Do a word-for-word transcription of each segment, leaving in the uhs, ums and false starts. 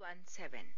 One seven.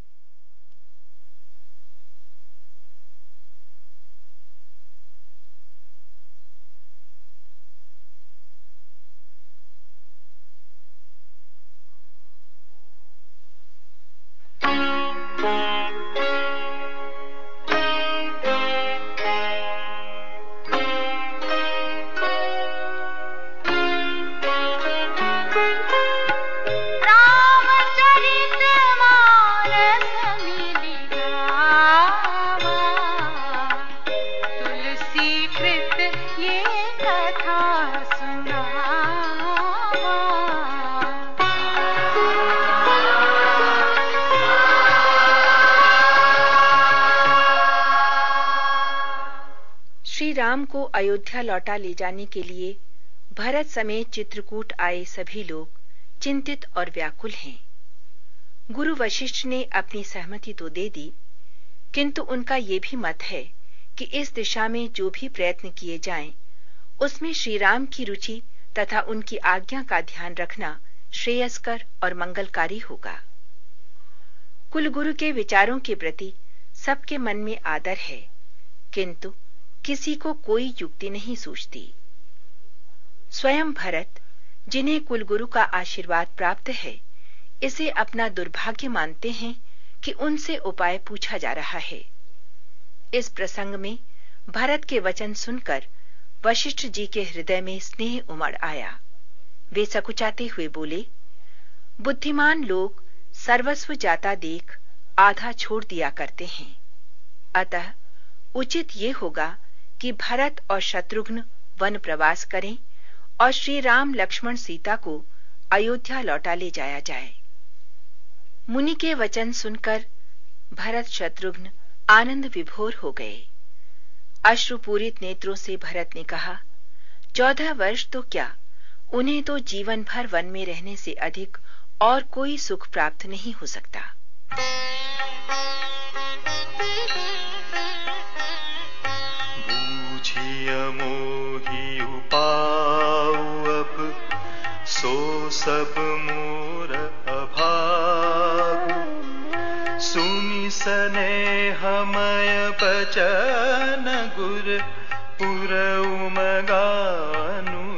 Shri Ram को अयोध्या लौटा ले जाने के लिए भरत समेत चित्रकूट आए सभी लोग चिंतित और व्याकुल हैं। गुरु वशिष्ठ ने अपनी सहमति तो दे दी, किंतु उनका ये भी मत है कि इस दिशा में जो भी प्रयत्न किए जाएं, उसमें श्री राम की रुचि तथा उनकी आज्ञा का ध्यान रखना श्रेयस्कर और मंगलकारी होगा। कुलगुरु के विचारों के प्रति सबके मन में आदर है, किंतु किसी को कोई युक्ति नहीं सूझती। स्वयं भरत, जिन्हें कुलगुरु का आशीर्वाद प्राप्त है, इसे अपना दुर्भाग्य मानते हैं कि उनसे उपाय पूछा जा रहा है। इस प्रसंग में भरत के वचन सुनकर वशिष्ठ जी के हृदय में स्नेह उमड़ आया। वे सकुचाते हुए बोले, बुद्धिमान लोग सर्वस्व जाता देख आधा छोड़ दिया करते हैं, अतः उचित ये होगा कि भरत और शत्रुघ्न वन प्रवास करें और श्री राम लक्ष्मण सीता को अयोध्या लौटा ले जाया जाए। मुनि के वचन सुनकर भरत शत्रुघ्न आनंद विभोर हो गए। अश्रुपूरित नेत्रों से भरत ने कहा, चौदह वर्ष तो क्या, उन्हें तो जीवन भर वन में रहने से अधिक और कोई सुख प्राप्त नहीं हो सकता। मोहि उपाऊ अब सो सब मोर अभागु, सुनि स्नेहमय बचन गुर पुर उमगानुरागु।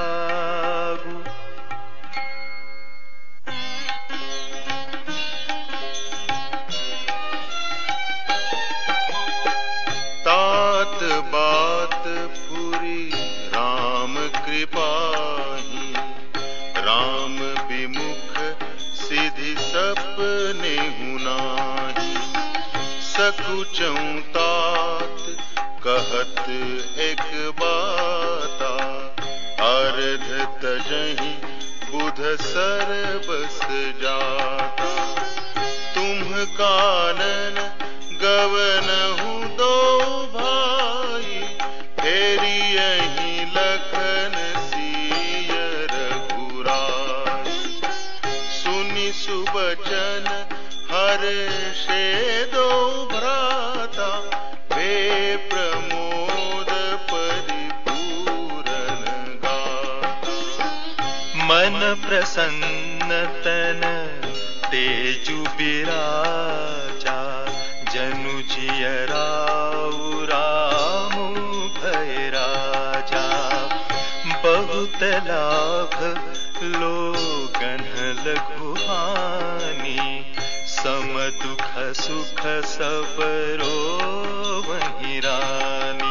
तात बात पुरी राम कृपाही, राम विमुख सिधि सपने हुनाही। सकुचौं तात कहत एक बाता, अर्ध तजहि बुध सर्वस जाता। तुम कानन गवनहु दो भाई, फेरी यहीं लखन सिय रघुराई। सुनि सुबचन हर्षे दो भ्राता, वे प्रमोद परिपूरन गाता। मन प्रसन्न तन तेजु बिराजा, जनु जियराउ रामु भय राजा। बहुत लाभ लोगन लघुहानी, सम दुख सुख सब रोवहि रानी।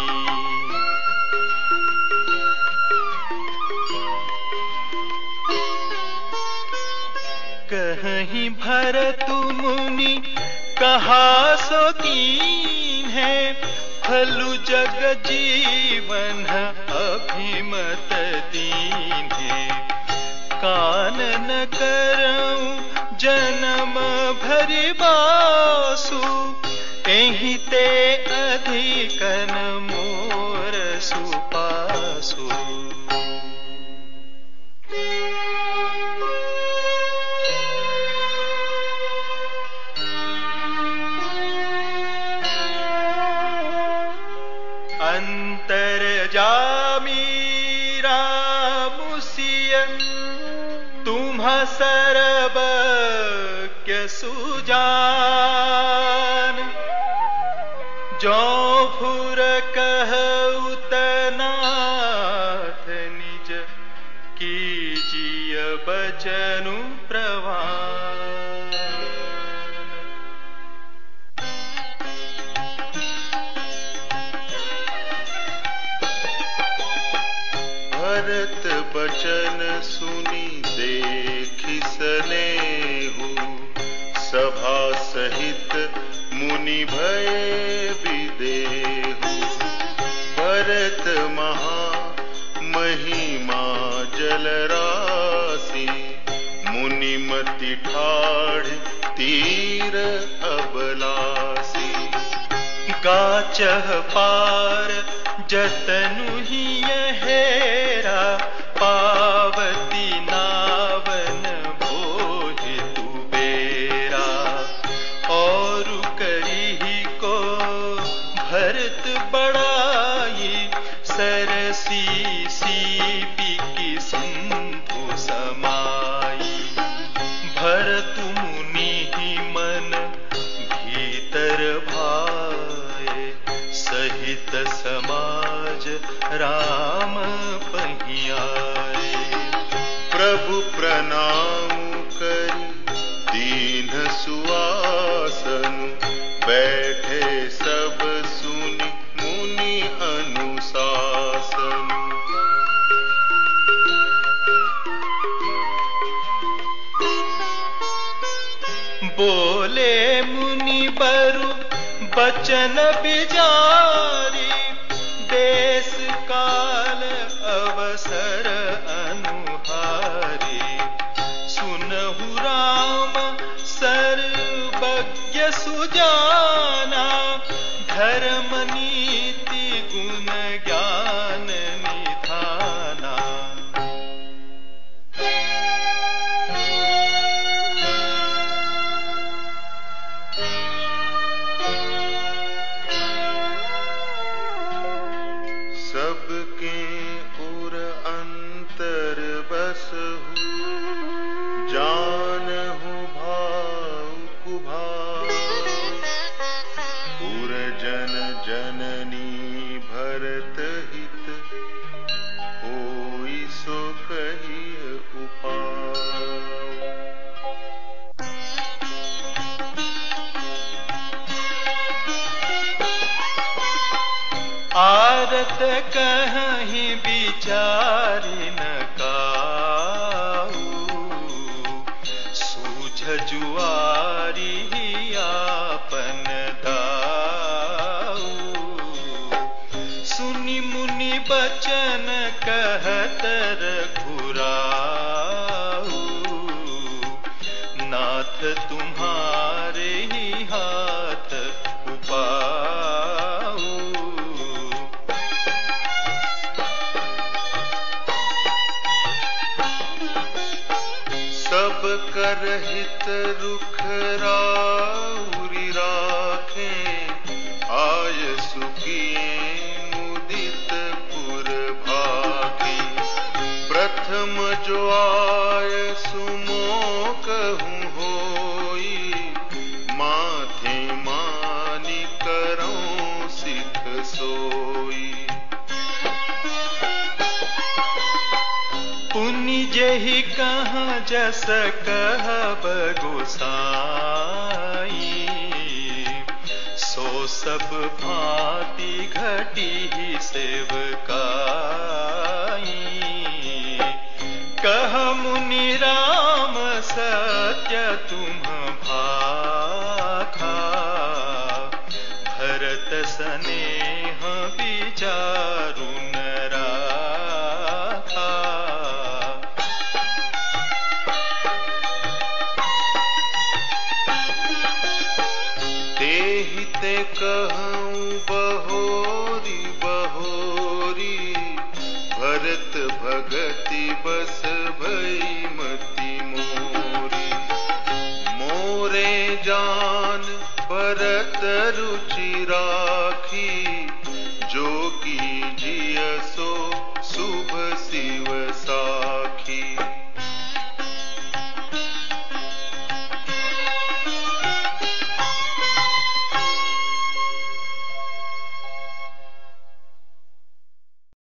कहीं भरतु मुनि कहा सो कीन्हे, फलु जग जीवन अभिमत दीन्हे। कानन करऊं जन्म भरि बासु, एहि ते अधिकन मोर सुपासु। अंतर्जामी रामु सिय, तुम्ह सरब भग्य सुजान। जो फुर कहु तनाथ निज कीजिय बचनु प्रवान। भरत बचन सुनी देखि सनेहु, सभा सहित मुनि भय विदेहु। भरत महा महिमा जल राशि, मुनिमति ठाढ़ तीर अबलासी। गाचह पार जतनु ही हेरा, पावती नावन भोहि तुबेरा। और करिहि को भरत बड़ाई, सरसी सीपी की शंभु समाई। भरत मुनि ही मन भीतर भाए, सहित समाज राम पहियाए। प्रभु प्रणाम करि दीन सुआसन, बैठे सब सुनि मुनि अनुशासन। बोले मुनि बरु बचन बिजारी, देश काल अवसर अनुहारी। सुनहु राम सर्वज्ञ सुजाना, धर्म नीति गुण ज्ञान निधाना। सबके उर अंतर बसहु, जानहु भाव कुभाव। उर जन जननी भरत हित, होई सो कहिय उपाय। आरत कहीं विचारि न काऊ, सूझ जुआरी आपन दाऊ। सुनि मुनि बचन कहत रघुराऊ, नाथ तुम्हारे ही हाथ उपाऊ। सब कर हित रुख राउरी राखें, आय सुखिए मुदित पुर भागी। प्रथम जो आय सुमोकहु होई, माथे मानि करऊं सिख सोई। पुनि जेहि कहाँ जस कहब गोसाई, सो सब भांति घटी सेवकाई। कह मुनि राम सत्य तुम भाखा, भरत स्नेह विचारु न राखा। तेहिते कहूँ बहोरी बहोरी, भरत भगति बस भई मति मोरी। मोरे जा